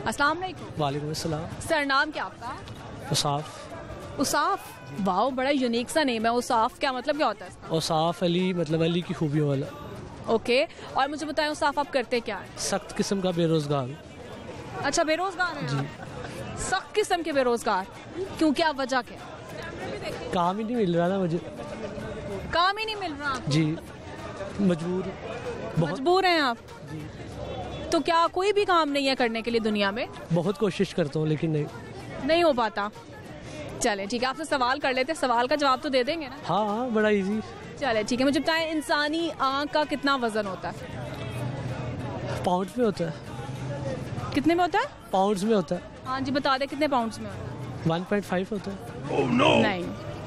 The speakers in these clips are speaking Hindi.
अस्सलाम वालेकुम। वालेकुम अस्सलाम। सर नाम क्या आपका? उसाफ। उसाफ, वाओ बड़ा यूनिक सा नेम है। उसाफ क्या मतलब क्या होता है इसका? उसाफ अली मतलब अली की खूबियों वाला। ओके, और मुझे बताएं उसाफ आप करते क्या है? सख्त किस्म का बेरोजगार। अच्छा, बेरोजगार है जी। सख्त किस्म के बेरोजगार, क्यों, क्या वजह क्या? काम ही नहीं मिल रहा ना मुझे। काम ही नहीं मिल रहा आपको? जी, मजबूर बहुत। मजबूर हैं आप? तो क्या कोई भी काम नहीं है करने के लिए दुनिया में? बहुत कोशिश करता हूँ लेकिन नहीं हो पाता। चले ठीक है, आपसे सवाल कर लेते हैं, सवाल का जवाब तो दे देंगे ना? हाँ, बड़ा इजी। चले ठीक है, मुझे बताएं इंसानी आँख का कितना वजन होता है? पाउंड में होता है। कितने में होता है? पाउंड्स में होता है। हाँ जी, बता दे कितने पाउंड्स में होता है? 1.5 होता है। Oh, no. नहीं।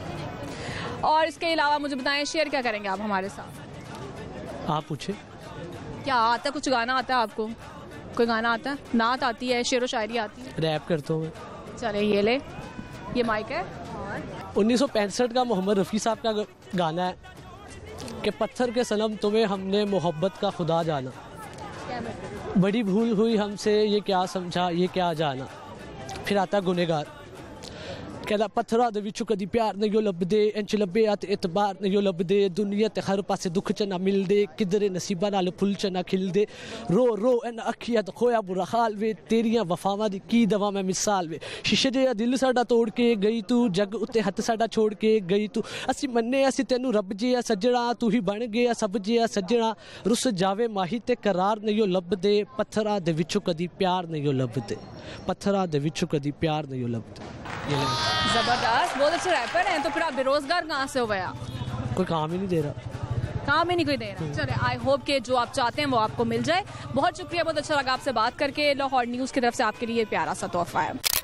और इसके अलावा मुझे बताएं शेयर क्या करेंगे आप हमारे साथ? आप पूछे। क्या आता है, कुछ गाना आता है आपको? कोई गाना आता है? नात आती है, शेर व शायरी आती है? रैप करता हूँ। चले ये ले, ये माइक है। 1965 का मोहम्मद रफ़ी साहब का गाना है कि पत्थर के सनम तुम्हें हमने मोहब्बत का खुदा जाना, बड़ी भूल हुई हमसे ये क्या समझा ये क्या जाना। फिर आता गुनेगार, कहता पत्थरां दे विचों कदी प्यार नहीं लभदे, इंच लभे ते इतबार नहीं लभदे, दुनिया ते हर पासे दुख च ना मिलदे, किधरे नसीबा नाल फुल च ना खिलदे, रो रो इन अखियां दा खोया बुरा हाल वे, तेरियां वफावां दी की दवा मैं मिसाल वे, शीशे जिहा दिल साडा तोड़ के गई तू, जग उत्ते हथ साडा छोड़ के गई तू, असी मन्ने असी तेनू रब जिहा सजणा, तू ही बन गया सब जिहा सजणा, रुस जावे माही ते करार नहीं लभदे, पत्थरां दे विचों कदी प्यार नहीं लभदे, पत्थरां दे विचों कदी प्यार नहीं लभदे। जबरदस्त, बहुत अच्छे रैपर हैं। तो फिर आप बेरोजगार कहाँ से हो गया? कोई काम ही नहीं दे रहा। काम ही नहीं कोई दे रहा। चले, आई होप कि जो आप चाहते हैं वो आपको मिल जाए। बहुत शुक्रिया, बहुत अच्छा लगा आपसे बात करके। लाहौर न्यूज़ की तरफ से आपके लिए प्यारा सा तोहफा है।